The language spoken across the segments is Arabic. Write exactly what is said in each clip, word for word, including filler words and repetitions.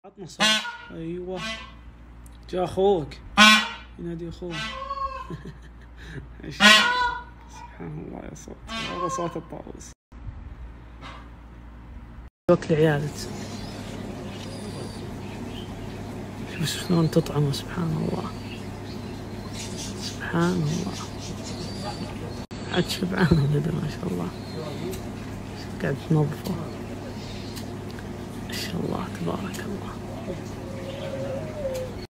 عطنا صوت. ايوه جاء اخوك ينادي اخوه. سبحان الله يا صوت، هذا صوت الطاووس. وكل عيالك شوف شلون تطعمه. سبحان الله سبحان الله. عاد شبعان ولده ما شاء الله، قاعد تنظفه ما شاء الله تبارك الله.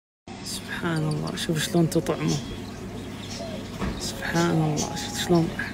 سبحان الله شوف شلون تطعمه. سبحان الله شوف شلون